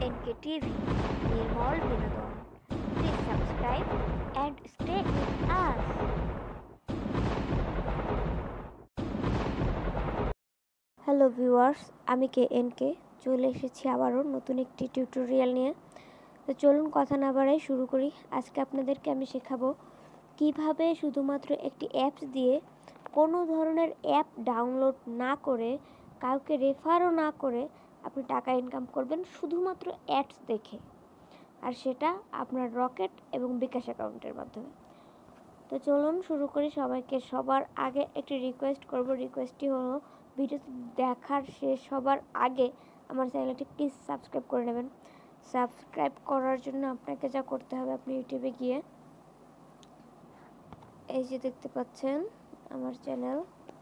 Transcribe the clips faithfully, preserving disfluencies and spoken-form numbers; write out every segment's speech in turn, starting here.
N K TV, নির্মল বিনোদন। Please subscribe and stay with us. Hello viewers, আমি K N K চলে এসেছি আবারও নতুন একটি টিউটোরিয়াল নিয়ে। তো চলুন কথা না বাড়াই শুরু করি। আজকে আপনাদেরকে আমি শেখাবো কিভাবে শুধুমাত্র একটি অ্যাপস দিয়ে কোনো ধরনের অ্যাপ ডাউনলোড না করে, কাউকে রেফারও না করে আপনি টাকা ইনকাম করবেন শুধুমাত্র অ্যাডস দেখে, আর সেটা আপনার রকেট এবং বিকাশ অ্যাকাউন্টের মাধ্যমে। তো চলুন শুরু করি। সবাইকে সবার আগে একটি রিকোয়েস্ট করব। রিকোয়েস্টটি হলো, ভিডিওটি দেখার শেষ হবার আগে আমার চ্যানেলটি প্লিজ সাবস্ক্রাইব করে নেবেন। সাবস্ক্রাইব করার জন্য আপনাকে যা করতে হবে, আপনি ইউটিউবে গিয়ে এই যে দেখতে পাচ্ছেন আমার চ্যানেল,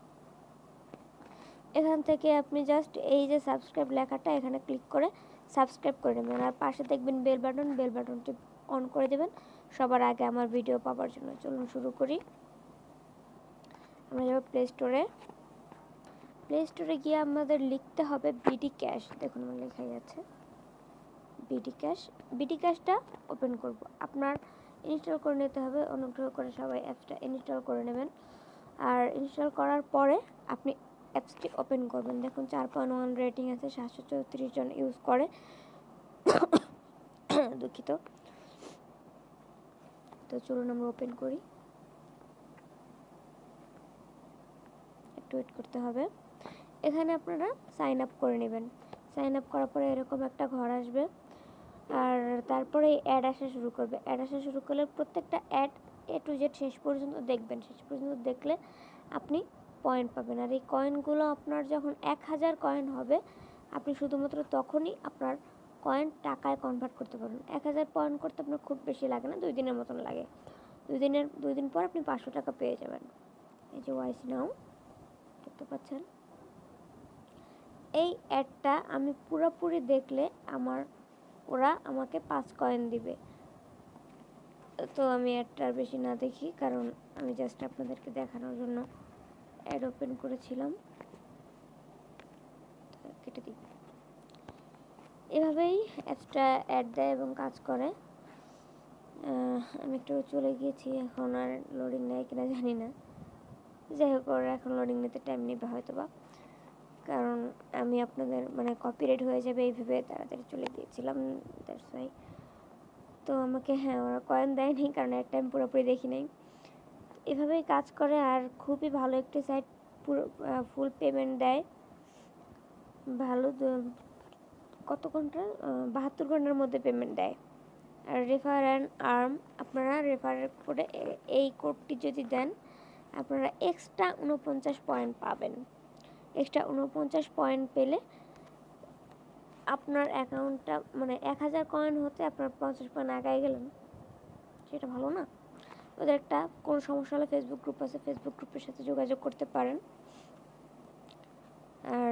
এখান থেকে আপনি জাস্ট এই যে সাবস্ক্রাইব লেখাটা এখানে ক্লিক করে সাবস্ক্রাইব করে নেবেন। আর পাশে দেখবেন বেল বাটন, বেল বাটনটি অন করে দেবেন সবার আগে আমার ভিডিও পাওয়ার জন্য। চলুন শুরু করি। আমরা যাবো প্লে স্টোরে। প্লে স্টোরে গিয়ে আমাদের লিখতে হবে বিডি ক্যাশ। দেখুন আমার লেখাই আছে বিডি ক্যাশ। বিডি ক্যাশটা ওপেন করব। আপনার ইনস্টল করে নিতে হবে। অনুগ্রহ করে সবাই অ্যাপসটা ইনস্টল করে নেবেন। আর ইনস্টল করার পরে আপনি অ্যাপসটি ওপেন করবেন। দেখুন চার পয়েন্ট ওয়ান রেটিং আছে, সাতশো চৌত্রিশ জন ইউজ করে। দুঃখিত। তো চলুন আমরা ওপেন করি। একটু ওয়েট করতে হবে। এখানে আপনারা সাইন আপ করে নেবেন। সাইন আপ করার পরে এরকম একটা ঘর আসবে, আর তারপরে অ্যাড আসা শুরু করবে। অ্যাড আসা শুরু করলে প্রত্যেকটা অ্যাড এ টু জেড শেষ পর্যন্ত দেখবেন। শেষ পর্যন্ত দেখলে আপনি পয়েন্ট পাবেন। আর এই কয়েনগুলো আপনার যখন এক হাজার কয়েন হবে, আপনি শুধুমাত্র তখনই আপনার কয়েন টাকায় কনভার্ট করতে পারবেন। এক হাজার পয়েন্ট করতে আপনার খুব বেশি লাগে না, দুই দিনের মতন লাগে। দুই দিনের দুই দিন পর আপনি পাঁচশো টাকা পেয়ে যাবেন। এই যে ওয়াইস নাও দেখতে পাচ্ছেন। এই অ্যাডটা আমি পুরোপুরি দেখলে আমার ওরা আমাকে পাঁচ কয়েন দিবে। তো আমি অ্যাডটা আর বেশি না দেখি, কারণ আমি জাস্ট আপনাদেরকে দেখানোর জন্য অ্যাড ওপেন করেছিলাম। কেটে দিই। এভাবেই অ্যাপসটা অ্যাড দেয় এবং কাজ করে। আমি একটু চলে গিয়েছি, এখন আর লোডিং নেয় কিনা জানি না। যাই হোক, ওরা এখন লোডিং নিতে টাইম নেবে হয়তো বা, কারণ আমি আপনাদের মানে কপিরাইট হয়ে যাবে এই ভেবে তাড়াতাড়ি চলে গিয়েছিলাম। That's why. তো আমাকে হ্যাঁ ওরা কয়েন দেয়নি, কারণ একটা আমি পুরোপুরি দেখি নাই। এভাবেই কাজ করে। আর খুবই ভালো একটি সাইট, পুরো ফুল পেমেন্ট দেয়। ভালো কত ঘন্টা, বাহাত্তর ঘন্টার মধ্যে পেমেন্ট দেয়। আর রেফার অ্যান্ড আর্ম, আপনারা রেফার করে এই কোডটি যদি দেন, আপনারা এক্সট্রা উনপঞ্চাশ পয়েন্ট পাবেন। এক্সট্রা উনপঞ্চাশ পয়েন্ট পেলে আপনার অ্যাকাউন্টটা মানে এক হাজার কয়েন হতে আপনার পঞ্চাশ পয়েন্ট আগায় গেলেন, সেটা ভালো না? ওদের একটা কোনো সমস্যা হলে ফেসবুক গ্রুপ আছে, ফেসবুক গ্রুপের সাথে যোগাযোগ করতে পারেন। আর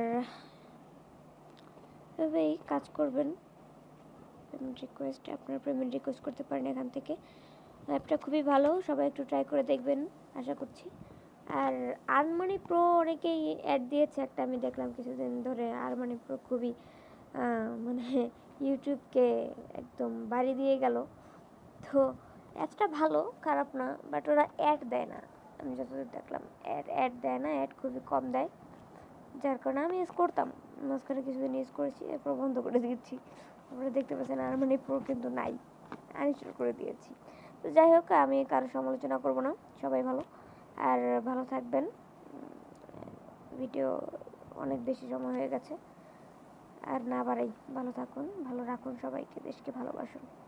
এভাবেই কাজ করবেন। পেমেন্ট রিকোয়েস্ট, আপনার পেমেন্ট রিকোয়েস্ট করতে পারেন এখান থেকে। অ্যাপটা খুবই ভালো, সবাই একটু ট্রাই করে দেখবেন আশা করছি। আর আর্নমানি প্রো অনেকেই অ্যাড দিয়েছে, একটা আমি দেখলাম কিছুদিন ধরে। আর্নমানি প্রো খুবই মানে ইউটিউবকে একদম বাড়ি দিয়ে গেল। তো অ্যাপসটা ভালো, খারাপ না, বাট ওরা অ্যাড দেয় না। আমি যতদূর দেখলাম অ্যাড অ্যাড দেয় না, অ্যাড খুবই কম দেয়। যার কারণে আমি ইউজ করতাম, মাঝখানে কিছুদিন ইউজ করেছি, এরপর বন্ধ করে দিয়েছি। আপনারা দেখতে পাচ্ছেন আর্নমানি প্রো কিন্তু নাই, আনইনস্টল করে দিয়েছি। তো যাই হোক, আমি কারো সমালোচনা করব না। সবাই ভালো আর ভালো থাকবেন। ভিডিও অনেক বেশি সময় হয়ে গেছে, আর না বাড়াই। ভালো থাকুন, ভালো রাখুন সবাইকে, দেশকে ভালোবাসুন।